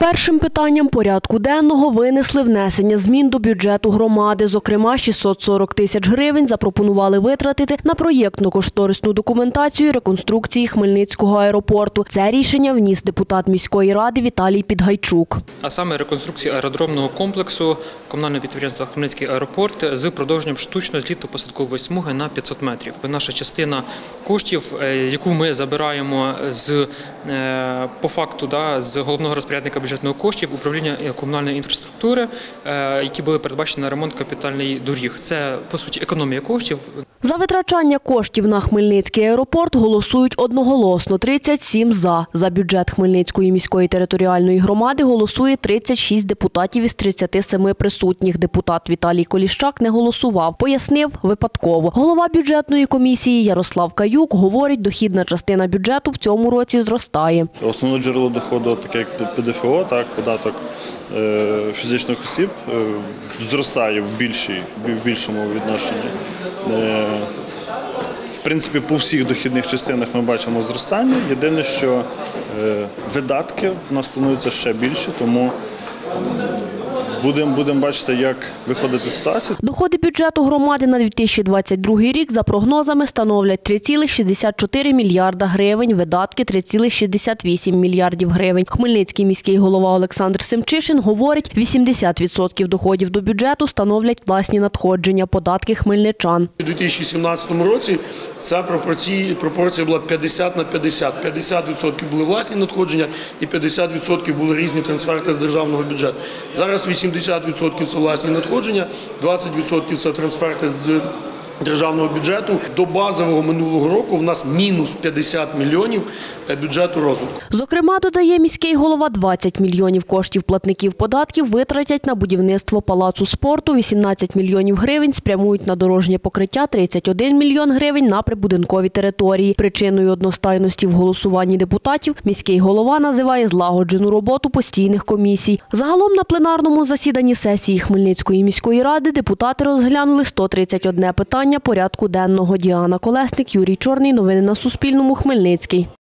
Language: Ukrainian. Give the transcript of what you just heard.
Першим питанням порядку денного винесли внесення змін до бюджету громади. Зокрема, 640 тисяч гривень запропонували витратити на проєктно-кошторисну документацію реконструкції Хмельницького аеропорту. Це рішення вніс депутат міської ради Віталій Підгайчук. А саме реконструкції аеродромного комплексу комунального підприємства «Хмельницький аеропорт» з продовженням штучної злітно-посадкової смуги на 500 метрів. Наша частина коштів, яку ми забираємо по факту з головного розпорядника бюджетних коштів управління комунальної інфраструктури, які були передбачені на ремонт капітальних доріг. Це, по суті, економія коштів. За витрачання коштів на Хмельницький аеропорт голосують одноголосно – 37 «за». За бюджет Хмельницької міської територіальної громади голосує 36 депутатів із 37 присутніх. Депутат Віталій Коліщак не голосував. Пояснив – випадково. Голова бюджетної комісії Ярослав Каюк говорить, дохідна частина бюджету в цьому році зростає. Основне джерело доходу, таке як ПДФО, податок фізичних осіб, зростає в більшому відношенні. В принципі, по всіх дохідних частинах ми бачимо зростання. Єдине, що видатки у нас плануються ще більше, тому будемо бачити, як виходити з ситуації. Доходи бюджету громади на 2022 рік за прогнозами становлять 3,64 мільярда гривень, видатки – 3,68 мільярдів гривень. Хмельницький міський голова Олександр Семчишин говорить, 80% доходів до бюджету становлять власні надходження, податки хмельничан. У 2017 році ця пропорція була 50 на 50. 50% були власні надходження і 50% були різні трансферти з державного бюджету. Зараз 80% – це власні надходження, 20% – це трансферти з державного бюджету. До базового минулого року в нас мінус 50 мільйонів бюджету розвитку. Зокрема, додає міський голова, 20 мільйонів коштів платників податків витратять на будівництво палацу спорту, 18 мільйонів гривень спрямують на дорожнє покриття, 31 мільйон гривень на прибудинкові території. Причиною одностайності в голосуванні депутатів міський голова називає злагоджену роботу постійних комісій. Загалом на пленарному засіданні сесії Хмельницької міської ради депутати розглянули 131 питання порядку денного. Діана Колесник, Юрій Чорний. Новини на Суспільному. Хмельницький.